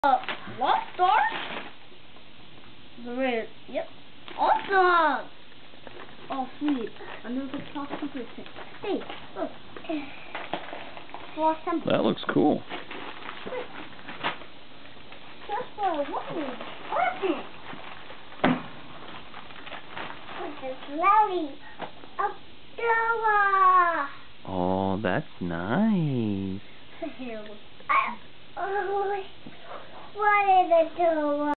Lost Star? Yep. Awesome! Oh, sweet. Another top secret thing. Hey, look. Lost temple. That looks cool. Just for one. Perfect. This is Larry. Oh, that's nice. What is it doing?